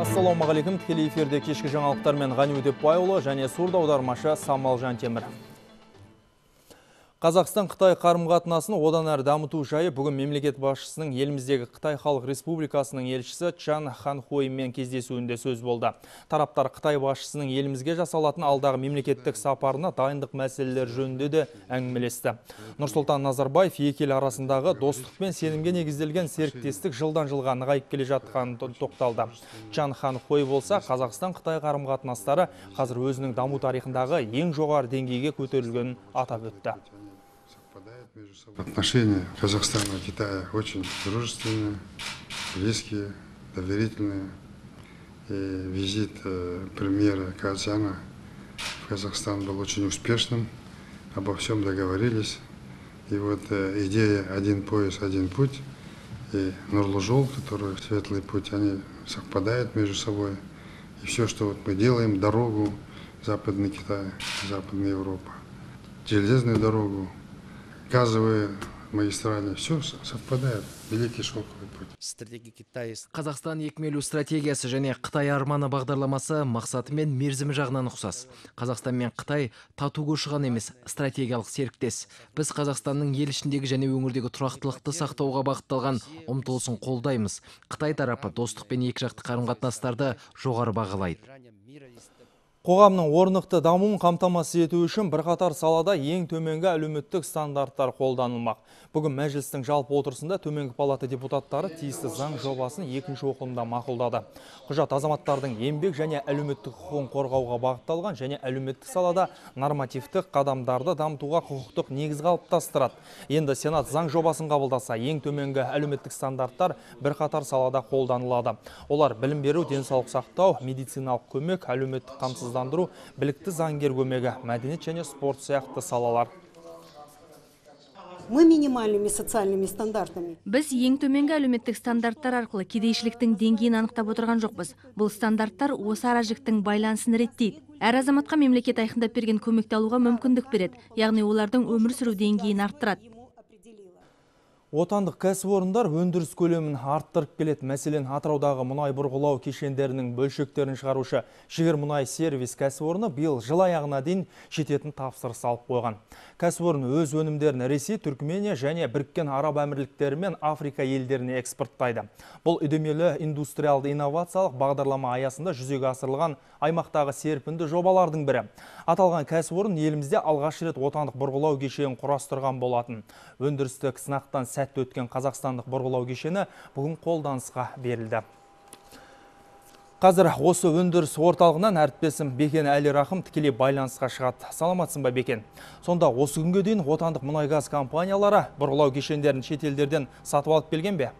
Ассалаумағалейкум, тікелей эфирде кешкі жаңалықтармен Ғани Өтепбайұлы және сурда аудармашы Самалжан Темір. Қазақстан-Қытай қарым-қатынасын одан әрі дамыту жайы бүгін мемлекет басшысының еліміздегі Қытай Халық Республикасының елшісі Чан Ханхуймен кездесуінде сөз болды. Тараптар Қытай басшысының елімізге жасалатын алдағы мемлекеттік сапарына дайындық мәселелер жөнінде де әңгімелесті. Нұрсұлтан Назарбаев екі ел арасындағы достық пен сенімге негізделген серіктестік жылдан жылға нығайып келе жатқанын тоқталды. Чан Ханхуй болса, Қазақстан-Қытай қарым-қатынастары қазір өзінің даму тарихындағы ең жоғары деңгейге көтерілгенін атап өтті. Отношения Казахстана и Китая очень дружественные, близкие, доверительные. И визит премьера Казяна в Казахстан был очень успешным. Обо всем договорились. И вот идея «Один пояс, один путь» и Нурлу-Жол, который светлый путь, они совпадают между собой. И все, что вот мы делаем, дорогу Западный Китай, Западная Европа, железную дорогу, газовые магистрали, все совпадает. Великий шелковый путь. Қазақстан екмелу стратегиясы және Қытай арманы бағдарламасы мақсаты мен мерзімі жағынан ұқсас. Қазақстан мен Қытай тату көрші емес, стратегиялық серіктес. Біз Қазақстанның ел ішіндегі және өңірдегі тұрақтылықты сақтауға бағытталған ұмтылысын қолдаймыз. Қытай тарапы достық пен екіжақты қарым-қатынастарды жоғары бағалайды. Қоғамның орнықты дамуын қамтамасыз ету үшін бірқатар салада ең төменгі әлеуметтік стандарттар қолданылмақ. Бүгін мәжілістің жалпы отырысында төменгі палата депутаттары тиісті заң жобасын екінші оқылымда мақұлдады. Құжат азаматтардың еңбек және әлеуметтік құқығын қорғауға бағытталған және әлеуметтік салада нормативтік қадамдарды дамытуға құқықтық негіз қалыптастырады. Енді Сенат заң жобасын қабылдаса, ең төменгі әлеуметтік стандарттар бірқатар салада қолданылады. Олар білім беру, денсаулық сақтау, медициналық көмек, әлеуметтік қамсыздандыру, білікті заңгер көмегі, мәдениет және спорт сияқты салалар. Мы минимальными социальными стандартами. Біз ең төменгі әлеуметтік стандарттар арқылы кедейшіліктің деңгейін анықтап отырған жоқпыз. Бұл стандарттар осы аражіктің байланысын реттейді. Әр азаматқа мемлекет айқындап берген көмекті алуға мүмкіндік береді, яғни олардың өмір сүру деңгейін арттырады. Отандық кәсіпорындар өндіріс көлемін арттырып келеді. Мәселен, Атыраудағы мұнай бұрғылау кешендерінің бөлшектерін шығарушы Жігер мұнай сервис кәсіпорны биыл жыл аяғына дейін шететін тапсырыс алып қойған. Кәсіпорын өз өнімдерін Ресей, Түркмения және Біріккен Араб Әмірліктері мен Африка елдеріне экспорттайды. Бұл үдемелі индустриалды инновациялық бағдарлама аясында жүзеге асырылған аймақтағы серпінді жобалардың бірі. Аталған кәсіпорын елімізде алғаш рет отандық бұрғылау кешенін құрастырған болатын. Өндірістік сынақтан сәтті өткен қазақстандық бұрғылау кешені бүгін қолданысқа берілді. Қазір осы өндіріс орталығынан әріптесім Бекен Әли Рахым тікелей байланысқа шығады. Саламатсың ба, Бекен? Сонда осы күнге дейін отандық мұнай-газ компаниялары бұрғылау кешендерін шетелдерден сатып алып келген бе?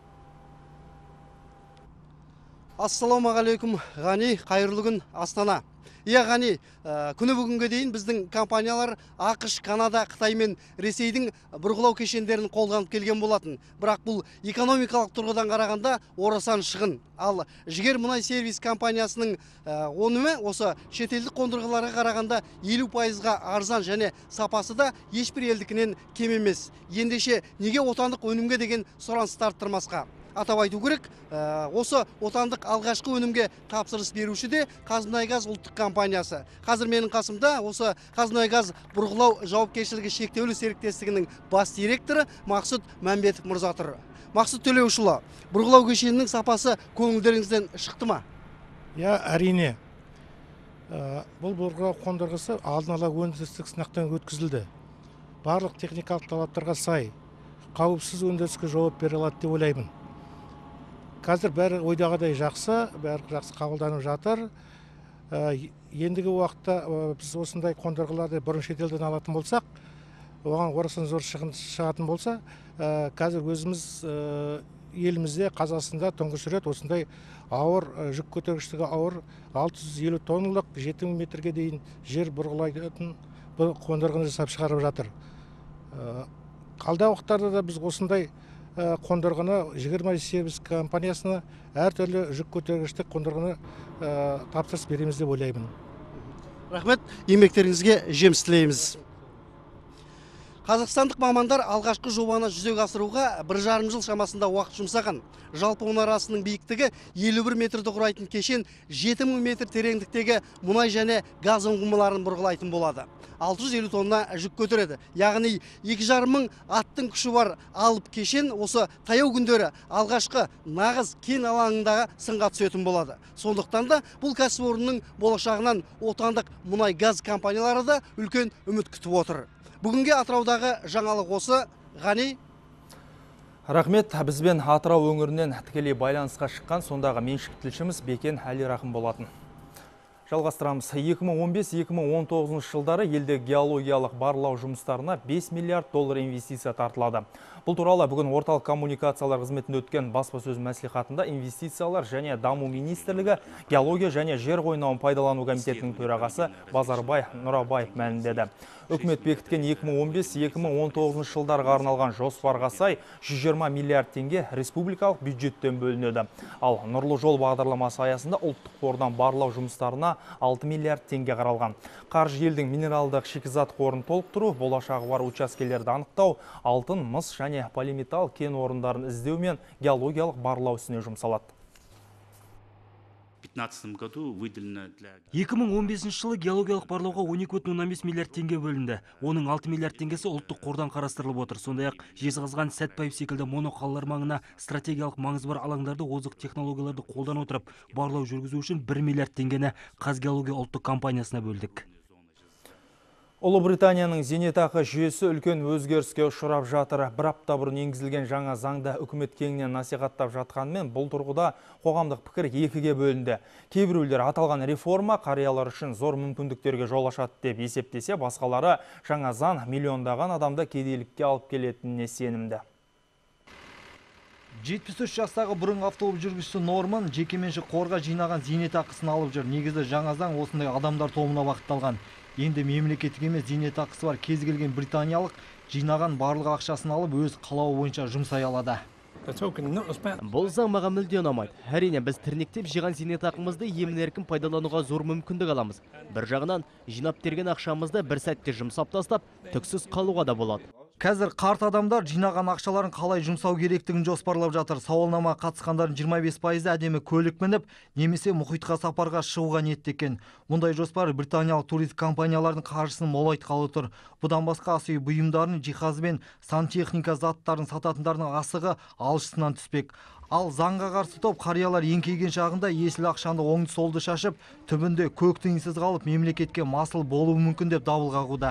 Ассалаумағалейкум, Ғани, қайырлы күн, Астана. Иә, Ғани, күні бүгінге дейін біздің компаниялар ақш, Канада, Қытай мен Ресейдің бұрғылау кешендерін қолданып келген болатын. Бірақ бұл экономикалық тұрғыдан қарағанда орасан шығын. Ал Жігер мұнай сервис компаниясының өнімі осы шетелдік қондырғыларға қарағанда 50%-ға арзан және сапасы да ешбір елдікінен кем емес. Ендеше неге отандық өнімге деген сұранысты арттырмасқа? Атап айту керек, осы отандық алғашқы өнімге тапсырыс беруші де Қазмұнайгаз ұлттық компаниясы. Қазір менің қасымда осы Қазмұнайгаз бұрғылау жауапкершілігі шектеулі серіктестігінің бас директоры Мақсұт Мәмбетов мырза тұр. Мақсұт Төлеушұлы, бұрғылау кешенінің сапасы көңілдеріңізден шықты ма? Я, әрине. Бұл бұрғылау қондырғысы алдын ала өндірістік сынақтан өткізілді. Барлық техникалық талаптарға сай, қауіпсіз өндіріске жауап бере алады деп ойлаймын. Қазір бәрі ойдағыдай жақсы, бәрі жақсы қабылданып жатыр. Ендігі уақытта біз осындай қондырғыларды бұрын шетелден алатын болсақ, оған орасан зор шығын шығатын болса, қазір өзіміз елімізде Қазақстанда тұңғыш рет осындай ауыр жүк көтергіштігі ауыр 650 тонналық 7 метрге дейін жер бұрғылайтын қондырғыны жасап шығарып жатыр. Алдағы уақыттарда да біз осындай қондырғыны Жігер мұнай сервис компаниясына әртүрлі жүк көтергіштік қондырғыны тапсырыс береміз деп ойлаймын. Рахмет, еңбектеріңізге жеміс тілейміз. Қазақстандық мамандар алғашқы жобаны жүзеге асыруға 1,5 жыл шамасында уақыт жұмсаған. Жалпы мұнарасының биіктігі 51 метрді құрайтын кешен 7000 метр тереңдіктегі мұнай және газ ұңғымаларын бұрғылайтын болады. 650 тонна жүк көтереді. Яғни 2,5 мың аттың күші бар алып кешен осы таяу күндері алғашқы нағыз кен алаңындағы сынға түсетін болады. Сондықтан да бұл кәсіпорынның болашағынан отандық мұнай газ компаниялары да үлкен үміт күтіп отыр. Бүгінге Атыраудағы жаңалық осы. Ғани. Рахмет, бізбен Атырау өңірінен тікелей байланысқа шыққан сондағы меншік тілшіміз Бекен Әли Рахым болатын. Жалғастырамыз. 2015-2019 жылдары елде геологиялық барлау жұмыстарына 5 миллиард доллар инвестиция тартылады. Бұл туралы бүгін орталық коммуникациялар қызметінде өткен баспасөз мәслихатында инвестициялар және даму министрлігі геология және жер қойнауын пайдалану комитетінің төрағасы Базарбай Нұрабаев мәлімдеді. Үкімет бекіткен 2015-2019 жылдарға арналған жоспарға сай 120 миллиард теңге республикалық бюджеттен бөлінеді. Ал Нұрлы жол бағдарламасы аясында ұлттық қордан барлау жұмыстарына 6 миллиард теңге қаралған. Қаржы елдің минералдық шикізат қорын толықтыру, болашағы бар учаскелерді анықтау, алтын, мыс және полиметалл кен орындарын іздеу мен геологиялық барлау ісіне жұмсалады. 2015 жылы геологиялық барлауға 12,5 миллиард теңге бөлінді. Оның 6 миллиард теңгесі ұлттық қордан қарастырылып отыр. Сондай-ақ Жезқазған, Сәтпаев секілді моноқалалар маңына стратегиялық маңызы бар алаңдарды озық технологияларды қолдан отырып барлау жүргізу үшін 1 миллиард теңгені Қазгеология ұлттық компаниясына бөлдік. Ұлыбританияның зейнетақы жүйесі үлкен өзгеріске ұшырап жатыр. Бір апта бұрын енгізілген жаңа заңда үкімет кеңінен насихаттап жатқанымен бұл тұрғыда қоғамдық пікір екіге бөлінді. Кейбіреулер аталған реформа қариялар үшін зор мүмкіндіктерге жол ашады деп есептесе, басқалары жаңа заң миллиондаған адамды кедейлікке алып келетініне сенімді. 73 жастағы бұрын автобус жүргізушісі Норман жекеменшік қорға жинаған зейнетақысын алып жүр. Негізі жаңа заң осындай адамдар тобына бағытталған. Енді мемлекеттік емес зейнетақысы бар кез келген британиялық жинаған барлық ақшасын алып өз қалауы бойынша жұмсай алады. Бұл заң маған мүлде ұнамайды. Әрине, біз тірнектеп жиған зейнетақымызды емін-еркін пайдалануға зор мүмкіндік аламыз. Бір жағынан жинап терген ақшамызды бір сәтте жұмсап тастап, түксіз қалуға да болады. Қазір қарт адамдар жинаған ақшаларын қалай жұмсау керектігін жоспарлап жатыр. Сауалнама қатысқандардың 25%-і әдемі көлік мініп, немесе мұхитқа сапарға шығуға ниетті екен. Мұндай жоспар британиялық турист компаниялардың қаржысын молайтқалы тұр. Бұдан басқа ас үй бұйымдарын, жиһазы мен сантехника заттарын сататындардың асығы алшысынан түспек. Ал заңға қарсы топ қариялар еңкейген шағында есіл ақшанды оңды-солды шашып, түбінде көк тиынсыз қалып мемлекетке масыл болуы мүмкін деп дабыл қағуда.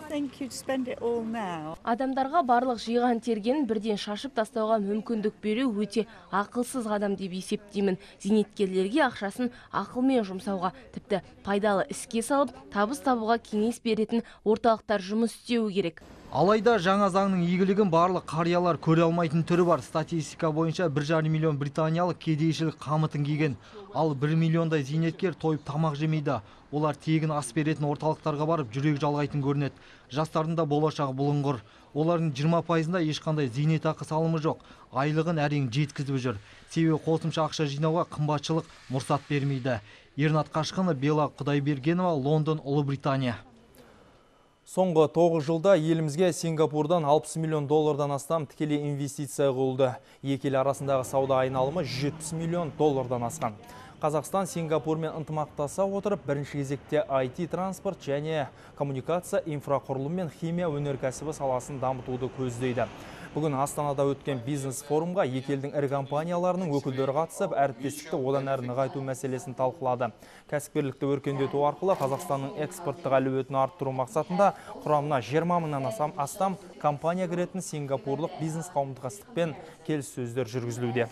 Адамдарға барлық жиған тергенін бірден шашып тастауға мүмкіндік беру өте ақылсыз қадам деп есептеймін. Зейнеткерлерге ақшасын ақылмен жұмсауға, тіпті пайдалы іске салып, табыс табуға кеңес беретін орталықтар жұмыс істеуі керек. Алайда жаңа заңның игілігін барлық қариялар көре алмайтын түрі бар. Статистика бойынша 1,5 миллион британиялық кедейшілік қамытын киген. Ал 1 миллиондай зейнеткер тойып тамақ жемейді. Олар тегін ас беретін орталықтарға барып жүрек жалғайтын көрінеді. Жастардың да болашағы бұлыңғыр. Олардың 20%-ында ешқандай зейнетақы салымы жоқ. Айлығын әрең жеткізіп жүр. Себебі қосымша ақша жинауға қымбатшылық мұрсат бермейді. Ернат Қашқыны, Бела Құдайбергенова, Лондон, Ұлыбритания. Соңғы 9 жылда елімізге Сингапурдан 60 миллион доллардан астам тікелей инвестиция құйылды. Екі ел арасындағы сауда айналымы 170 миллион доллардан асқан. Қазақстан Сингапурмен ынтымақтаса отырып, бірінші кезекте IT транспорт және коммуникация, инфрақұрылым мен химия өнеркәсібі саласын дамытуды көздейді. Бүгін Астанада өткен бизнес форумға екі елдің ірі компанияларының өкілдері қатысып, әріптестікті одан әрі нығайту мәселесін талқылады. Кәсіпкерлікті өркендету арқылы Қазақстанның экспорттық әлеуетін арттыру мақсатында құрамына 20 мыңнан астам компания кіретін сингапурлық бизнес қауымдастықпен келіссөздер жүргізілуде.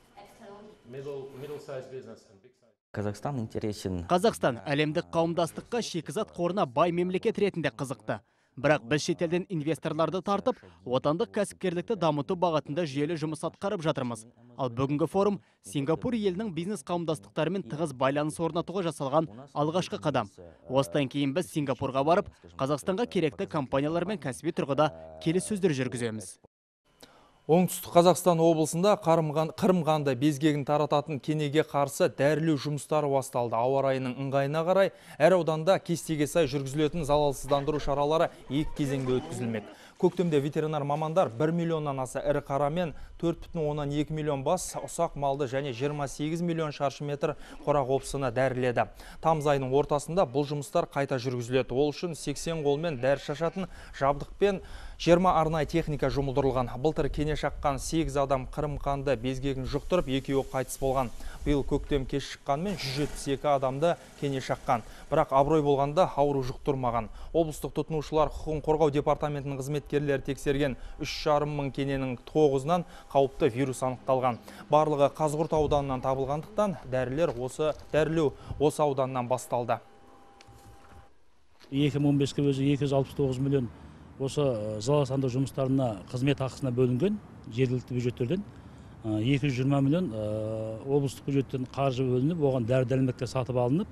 Қазақстан әлемдік қауымдастыққа шикізат қорына бай мемлекет ретінде қызықты. Бірақ біз шетелден инвесторларды тартып, отандық кәсіпкерлікті дамыту бағытында жүйелі жұмыс атқарып жатырмыз. Ал бүгінгі форум Сингапур елінің бизнес қауымдастықтарымен тығыз байланыс орнатуға жасалған алғашқы қадам. Осыдан кейін біз Сингапурға барып, Қазақстанға керекті компаниялармен кәсіби тұрғыда келіссөздер жүргіземіз. Оңтүстік Қазақстан облысында қырымғанды безгегін тарататын кенеге қарсы дәрілеу жұмыстары басталды. Ауа райының ыңғайына қарай әр ауданда кестеге сай жүргізілетін залалсыздандыру шаралары екі кезеңде өткізілмек. Көктемде ветеринар мамандар 1 миллионнан аса ірі қара мен 4,2 миллион бас ұсақ малды және 28 миллион шаршы метр қора-қопсыны дәріледі. Тамыз айының ортасында бұл жұмыстар қайта жүргізіледі. Ол үшін 80 қолмен дәрі шашатын жабдықпен 20 арнайы техника жұмылдырылған. Былтыр кене шаққан 8 адам қырым-қанды безгегін жұқтырып, екеуі қайтыс болған. Биыл көктем кеш шыққанмен 172 адамды кене шаққан. Бірақ абырой болғанда ауру жұқтырмаған. Облыстық тұтынушылар құқығын қорғау департаментінің қызметкерлері тексерген 3,5 мың кененің 9-нан қауіпті вирус анықталған. Барлығы Қазығұрт ауданынан табылғандықтан дәрілеу осы ауданнан басталды. 2015-ке өзі 269 миллион осы залалсыздандыру жұмыстарына қызмет ақысына бөлінген жергілікті бюджеттерден 220 миллион облыстық бюджеттен қаржы бөлініп, оған дәрі-дәрмектер сатып алынып,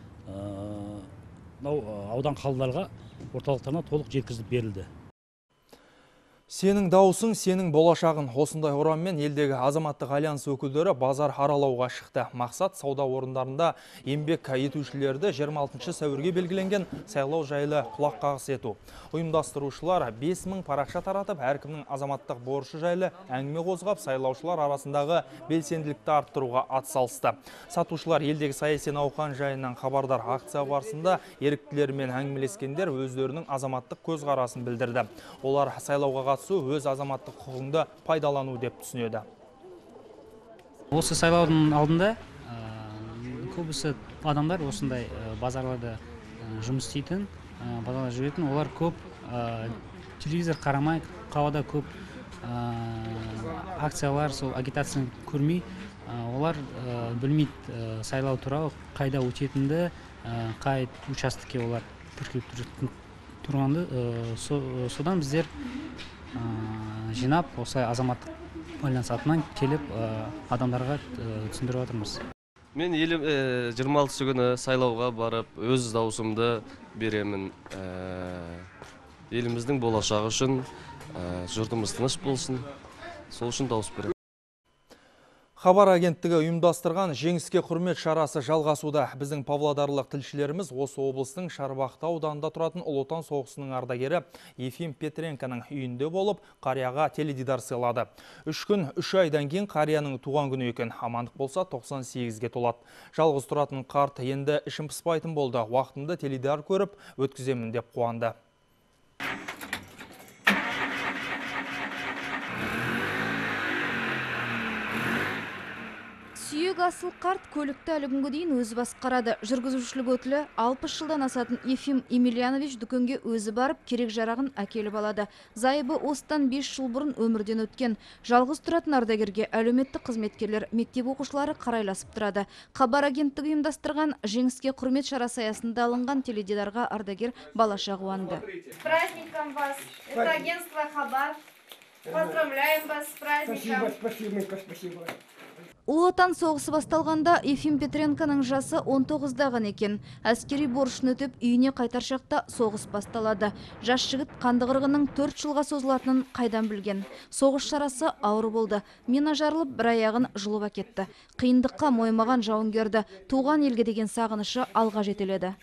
аудан қалаларға орталықтарына толық жеткізіліп берілді. Сенің дауысың, сенің болашағын. Осындай ұранмен елдегі азаматтық альянс өкілдері базар аралауға шықты. Мақсат сауда орындарында еңбек етушілерді 26 сәуірге белгіленген сайлау жайлы құлақ қағыс ету. Ұйымдастырушылар 5000 парақша таратып, әркімнің азаматтық борышы жайлы әңгіме қозғап, сайлаушылар арасындағы белсенділікті арттыруға атсалысты. Сатушылар елдегі саяси науқан жайынан хабардар. Акция барысында еріктілермен әңгімелескендер өздерінің азаматтық көзқарасын білдірді. Олар сайлауға өз азаматтық құқығыңды пайдалану деп түсінеді. Осы сайлаудың алдында көбісі адамдар осындай базарларда жұмыс істейтін, базарларда жүретін, олар көп телевизор қарамай, қалада көп акциялар, сол агитацияны көрмей, олар білмейді сайлау туралы қайда өтетінді, қай участокке олар тіркеліп тұрғанды. Содан біздер жинап, осылай азаматтық альянс атынан келіп адамдарға түсіндіріп отырмыз. Мен 26 күні сайлауға барып, өз дауысымды беремін. Еліміздің болашағы үшін, жұртымыз тыныш болсын, сол үшін дауыс беремін. Хабар агенттігі ұйымдастырған жеңіске құрмет шарасы жалғасуда. Біздің павлодарлық тілшілеріміз осы облыстың Шарбақты ауданында тұратын Ұлы Отан соғысының ардагері Ефим Петренконың үйінде болып, қарияға теледидар сыйлады. 3 күн, 3 айдан кейін қарияның туған күні екен. Амандық болса 98-ге толады. Жалғыз тұратын қарт енді ішім пыспайтын болды. Уақытында теледидар көріп, өткіземін деп қуанды. Сүйек асыл қарт көлікті әлі күнге дейін өзі басқарады. Жүргізушілік өтілі 60 жылдан асатын Ефим Емельянович дүкенге өзі барып, керек жарағын әкеліп алады. Зайыбы осыдан 5 жыл бұрын өмірден өткен. Жалғыз тұратын ардагерге әлеуметтік қызметкерлер, мектеп оқушылары қарайласып тұрады. Хабар агенттігі ұйымдастырған жеңіске құрмет шарасы аясында алынған теледидарға ардагер балаша қуанды. С праздником вас! Это агентство Хабар. Поздравляем вас с праздником! Спасибо. Ұлы Отан соғысы басталғанда Ефим Петренконың жасы 19-даған екен. Әскери борышын өтіп, үйіне қайтар шақта соғыс басталады. Жас жігіт қанды қырғынның 4 жылға созылатынын қайдан білген. Соғыс шарасы ауыр болды. Мина жарылып, бір аяғын жұлып әкетті. Қиындыққа мойымаған жауынгерді туған елге деген сағынышы алға жетеледі.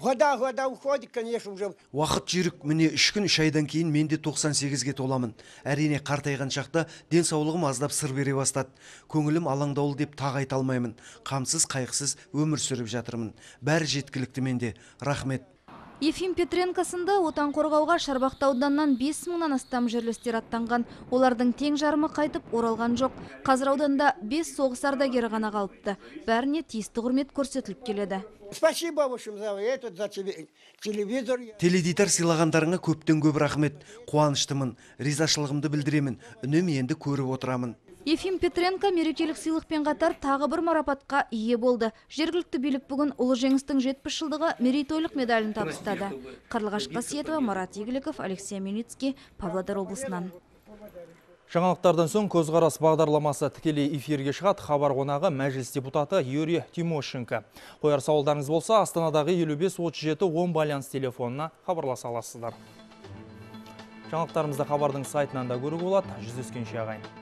Уақыт жүрік, міне 3 күн 3 айдан кейін мен де 98-ге толамын. Әрине қартайған шақта денсаулығым аздап сыр бере бастады. Көңілім алаңдаулы деп тағы айта алмаймын. Қамсыз, қайғысыз өмір сүріп жатырмын. Бәрі жеткілікті менде. Рахмет. Ефим Петренко сынды отан қорғауға Шарбақты ауданнан 5000-нан астам жерлестер аттанған. Олардың тең жарымы қайтып оралған жоқ. Қазір ауданда 5 соғыс ардагері ғана қалыпты. Бәріне тиісті құрмет көрсетіліп келеді. Спасибо, в общем, за телевизор. Теледидар сыйлағандарыңа көптен көп рахмет. Қуаныштымын, ризашылығымды білдіремін. Үнемі енді көріп отырамын. Ефим Петренко мерекелік сыйлықпен қатар тағы бір марапатқа ие болды. Жергілікті билік бүгін ұлы жеңістің 70 жылдығы мерейтойлық медалін табыстады. Қарлығаш Қасиетова, Марат Игіліков, Алексей Мельницкий, Павлодар облысынан. Жаңалықтардан соң көзқарас бағдарламасы тікелей эфирге шығады. Хабар қонағы мәжіліс депутаты Юрий Тимощенко. Қояр сауалдарыңыз болса, Астанадағы 55-37-10 байланыс телефонына хабарласа аласыздар. Жаңалықтарымызды хабардың сайтынан да көруге болады. Жүздескенше ағайын.